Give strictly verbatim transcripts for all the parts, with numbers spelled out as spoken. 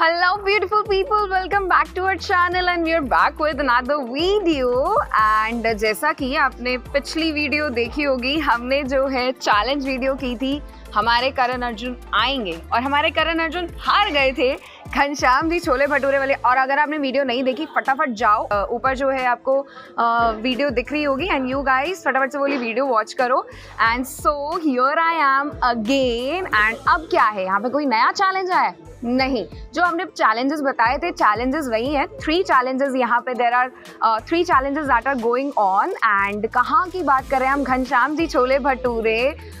Hello beautiful people, welcome back to our channel and we are back with another video and जैसा कि आपने पिछली video देखी होगी, हमने जो है चैलेंज वीडियो की थी हमारे करण अर्जुन आएंगे और हमारे करण अर्जुन हार गए थे घनश्याम जी छोले भटूरे वाले। और अगर आपने वीडियो नहीं देखी फटाफट जाओ, ऊपर जो है आपको वीडियो दिख रही होगी एंड यू गाइस फटाफट से बोली वीडियो वॉच करो। And so here I am again and अब क्या है, यहाँ पे कोई नया चैलेंज आया है? नहीं, जो हमने चैलेंजेस बताए थे चैलेंजेस वही हैं। थ्री चैलेंजेस यहाँ पे there are three challenges that are going on and कहाँ की बात करें हम? Ghanshyam ji chole bhature,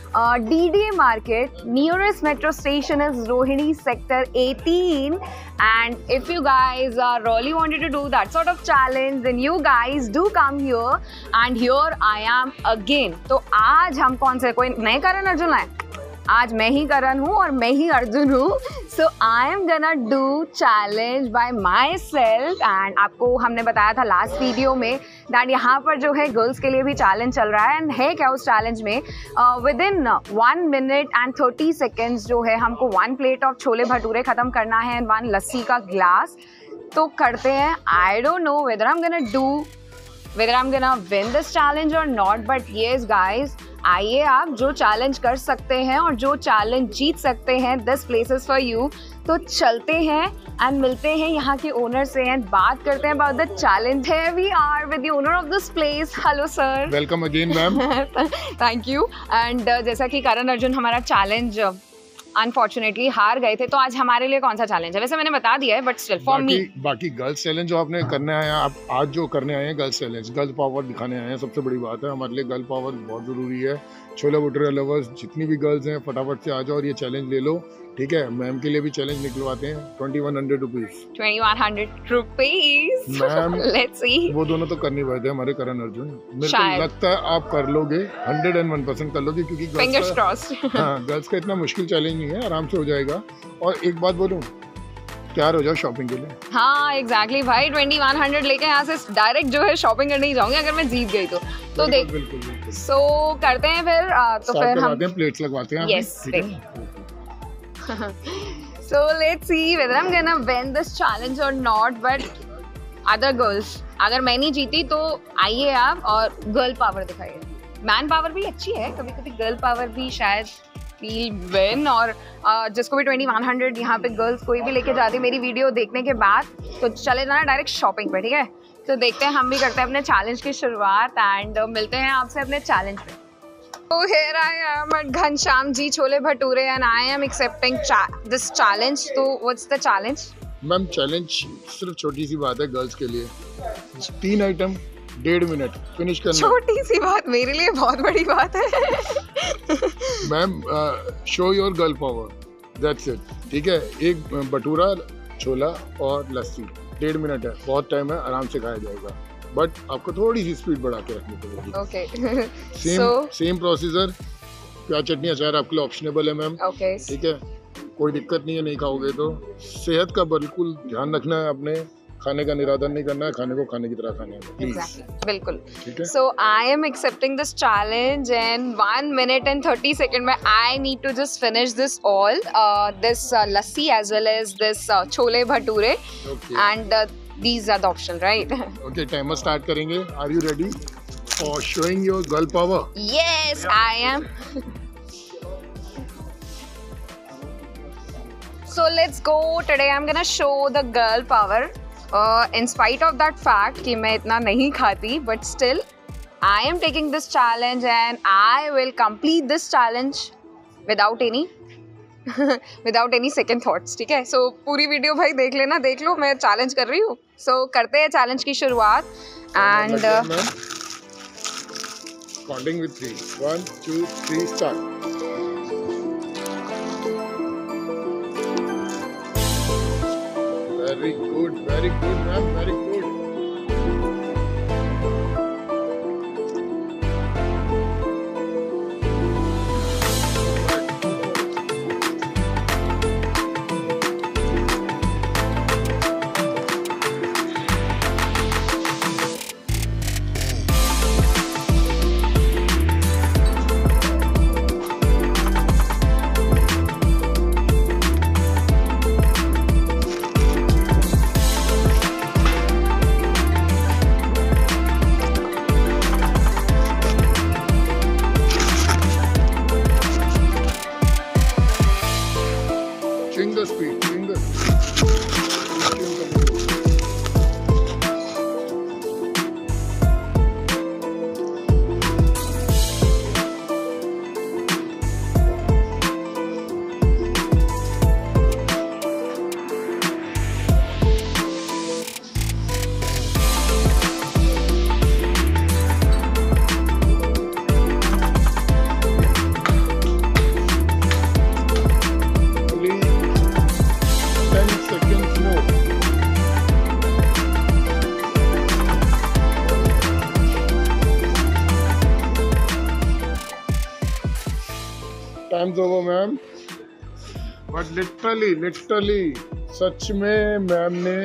D D A market, nearest metro station is Rohini sector eighteen and if you guys are really wanted to do that sort of challenge then you guys do come here and here I am again। तो आज हम कौन से कोई नए करण अर्जुन आए? आज मैं ही करण हूँ और मैं ही अर्जुन हूँ। So I am gonna do challenge by myself and आपको हमने बताया था लास्ट वीडियो में दैट यहाँ पर जो है गर्ल्स के लिए भी चैलेंज चल रहा है। एंड है क्या उस चैलेंज में? Within one minute and thirty seconds जो है हमको one plate of chole bhature ख़त्म करना है एंड वन लस्सी का ग्लास। तो करते हैं। I don't know whether I am gonna do whether I am gonna win this challenge और नॉट, बट येस गाइज आइए आप जो चैलेंज कर सकते हैं और जो चैलेंज जीत सकते हैं, दिस प्लेसेस फॉर यू। तो चलते हैं एंड मिलते हैं यहाँ के ओनर से एंड बात करते हैं अबाउट द चैलेंज। है we are with the owner of this place. Hello sir. Welcome again ma'am. Thank you. एंड जैसा कि करण अर्जुन हमारा चैलेंज अनफॉर्चुनेटली हार गए थे, तो आज हमारे लिए कौन सा चैलेंज है? वैसे मैंने बता दिया है बट स्टिल फॉर मी। बाकी गर्ल्स चैलेंज जो आपने करने आए हैं, आप आज जो करने आए हैं गर्ल्स चैलेंज, गर्ल पावर दिखाने आए हैं। सबसे बड़ी बात है हमारे लिए गर्ल पावर बहुत ज़रूरी है। छोले भटूरे लवर्स जितनी भी गर्ल्स हैं फटाफट से आ जाओ और ये चैलेंज ले लो, ठीक है? मैम के लिए भी चैलेंज निकलवाते हैं। Twenty one hundred rupees twenty one hundred rupees ma'am let's see. वो दोनों तो कर नहीं पाए थे हमारे करण अर्जुन। मेरे को लगता है आप कर लोगे, हंड्रेड एंड वन परसेंट कर लोगे, क्योंकि फिंगर्स क्रॉस्ड। हाँ, गर्ल्स का इतना मुश्किल चैलेंज नहीं है, आराम से हो जाएगा। और एक बात बोलूं, तैयार हो जाओ शॉपिंग के लिए। हाँ एग्जैक्टली exactly, भाई ट्वेंटी वन हंड्रेड लेके यहाँ से डायरेक्ट जो है शॉपिंग करने ही जाऊंगी अगर मैं जीत गई तो। तो देख बिल्कुल बिल्कुल। सो करते हैं फिर। तो फिर हम प्लेट्स लगवाते हैं। Yes so let's see whether I am gonna win this challenge और नॉट, बट अदर गर्ल्स अगर मैं नहीं जीती तो आइए आप और गर्ल पावर दिखाइए। मैन पावर भी अच्छी है, कभी कभी गर्ल पावर भी शायद फील विन। और uh, जिसको भी ट्वेंटी वन हंड्रेड यहाँ पे गर्ल्स कोई भी लेके जाती मेरी वीडियो देखने के बाद, तो चले जाना डायरेक्ट शॉपिंग पे, ठीक है? तो देखते हैं, हम भी करते हैं अपने चैलेंज की शुरुआत एंड uh, मिलते हैं आपसे अपने चैलेंज पे। तो here I am at Ghanshyam ji chole bhature and I am accepting this challenge. तो what's the challenge? Ma'am challenge सिर्फ छोटी सी बात है गर्ल्स के लिए, तीन आइटम डेढ़ मिनट फिनिश करना। छोटी सी बात मेरे लिए बहुत बड़ी बात है। Ma'am show your girl power, that's it, ठीक है? एक भटूरा, छोला और लस्सी, डेढ़ मिनट है, बहुत टाइम है, आराम से खाया जाएगा, बट आपको थोड़ी सी स्पीड बढ़ा के रखनी पड़ेगी। Okay same same procedure. प्याज चटनी अचार आपके लिए ऑप्शनेबल है मैम, ओके ठीक है? कोई दिक्कत नहीं है नहीं खाओगे तो। सेहत का बिल्कुल ध्यान रखना है, अपने खाने का निरादन नहीं करना है, खाने को खाने की तरह खाना है, प्लीज। exactly. बिल्कुल। ठीक है? So I am accepting this challenge and one minute and thirty second में I need to just finish this all, uh, this uh, lassi as well as this uh, chole bhature, okay. and uh, these are the option, right? Okay, timer start करेंगे। Are you ready for showing your girl power? Yes, I am. So let's go. Today I'm gonna show the girl power. Uh, in spite of that fact कि मैं इतना नहीं खाती, but still I am taking this challenge and I will complete this challenge without any without any second thoughts, ठीक है? So पूरी video भाई देख लेना, देख लो मैं चैलेंज कर रही हूँ। So करते हैं चैलेंज की शुरुआत and uh, counting with three, one, two, three, start. Very good, very good, ma'am, very good. Time's over ma'am, but literally literally सच में मैम ने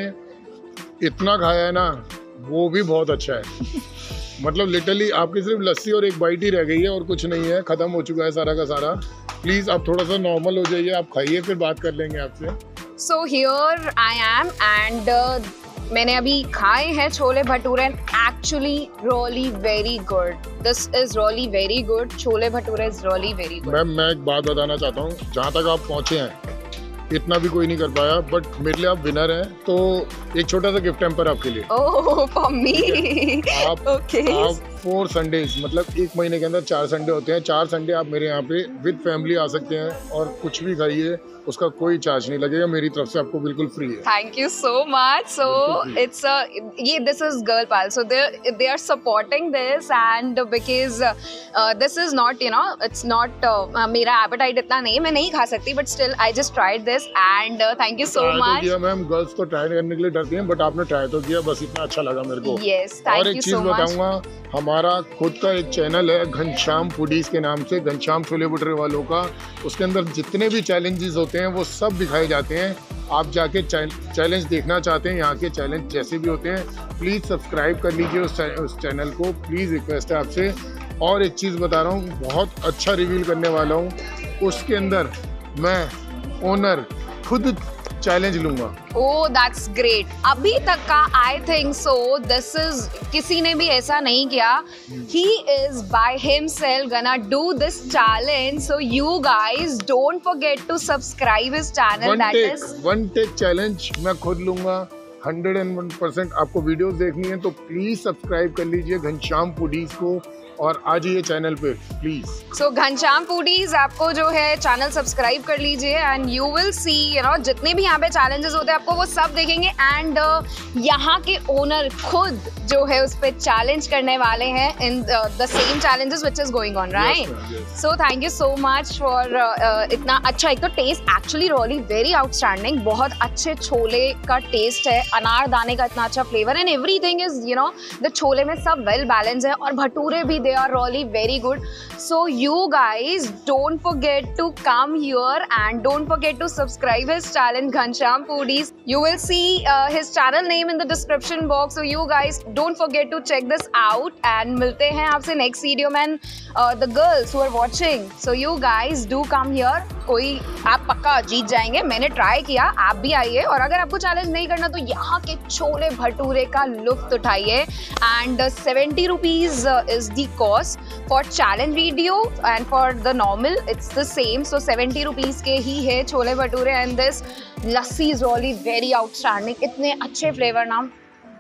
इतना खाया है ना, वो भी बहुत अच्छा है। मतलब लिटरली आपकी सिर्फ लस्सी और एक बाइट ही रह गई है और कुछ नहीं है, खत्म हो चुका है सारा का सारा। प्लीज आप थोड़ा सा नॉर्मल हो जाइए, आप खाइए, फिर बात कर लेंगे आपसे। So here I am and मैंने अभी खाए हैं chole bhature, actually really very good. This is really very good. Chole bhature is really very good. Ma'am मैं एक बात बताना चाहता हूँ, जहाँ तक आप पहुँचे हैं इतना भी कोई नहीं कर पाया, बट मेरे लिए आप विनर हैं, तो एक छोटा सा गिफ्ट हैम्पर आपके लिए। Oh for me. आप ओके। आप फोर संडेज, मतलब एक महीने के अंदर चार संडे होते हैं, चार संडे आप मेरे यहाँ पे विद फैमिली आ सकते हैं और कुछ भी खाइए, उसका कोई चार्ज नहीं लगेगा, मेरी तरफ से आपको बिल्कुल फ्री है। Thank you so much. So it's ये this is girl pal, so they they are supporting this and because this is not you know it's not मेरा एपेटाइट इतना नहीं, मैं नहीं खा सकती, but still I just tried this and thank you so much. Ma'am girls तो try करने के लिए डरती हैं, बट आपने ट्राई तो किया, बस इतना अच्छा लगा मेरे को। यस, और थैंक एक यू चीज सो मच। बताऊंगा, हमारा खुद का एक चैनल है घनश्याम फूडीज के नाम से, घनश्याम छोले भटूरे वालों का। उसके अंदर जितने भी चैलेंजेस होते हैं वो सब दिखाए जाते हैं। आप जाके चैलेंज देखना चाहते हैं, यहाँ के चैलेंज जैसे भी होते हैं, प्लीज़ सब्सक्राइब कर लीजिए उस उस चैनल को, प्लीज़ रिक्वेस्ट है आपसे। और एक चीज़ बता रहा हूँ, बहुत अच्छा रिवील करने वाला हूँ, उसके अंदर मैं ओनर खुद चैलेंज लूंगा। Oh that's great. अभी तक का I think so this is किसी ने भी ऐसा नहीं किया। He is by himself gonna do this challenge, so you guys don't forget to subscribe his channel. That is one take challenge मैं खुद लूंगा, हंड्रेड एंड वन परसेंट। आपको वीडियोस देखनी है तो प्लीज सब्सक्राइब कर लीजिए घनश्याम फूडीज को और आ जाइए चैनल पे प्लीज। सो घनश्याम फूडीज आपको जो है चैनल सब्सक्राइब कर लीजिए and you will see you know जितने भी यहाँ पे चैलेंजेस होते हैं आपको वो सब देखेंगे। एंड uh, यहाँ के ओनर खुद जो है उस पर चैलेंज करने वाले हैं in the same challenges which is going on, right? So thank you so much for इतना अच्छा। एक तो taste actually really very outstanding, बहुत अच्छे छोले का टेस्ट है, अनारदाने का इतना अच्छा flavour and everything is you know the छोले में सब वेल बैलेंस है और भटूरे भी they are really very good. So you guys don't forget to come here and don't forget to subscribe his channel Ghanshyam Foodies. You will see uh, his channel name in the description box. So you guys don't forget to check this out and मिलते हैं आपसे next video में uh, the girls who are watching. So you guys do come here. कोई आप पक्का जीत जाएंगे, मैंने try किया, आप भी आइए। और अगर आपको चैलेंज नहीं करना तो यहाँ के छोले भटूरे का लुत्फ उठाइए। And seventy rupees is the cost for challenge video and for the normal it's the same. So seventy rupees के ही है छोले bhature and this lassi is really very outstanding. इतने अच्छे फ्लेवर नाम,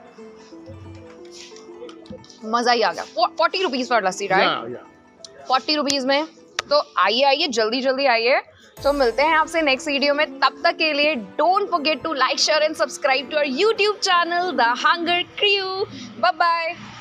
मजा ही आ गया। Forty rupees for lassi, right? Forty rupees में तो आइए आइए जल्दी जल्दी आइए। तो मिलते हैं आपसे नेक्स्ट वीडियो में, तब तक के लिए don't forget to like share and subscribe to our YouTube channel the hunger crew. Bye bye.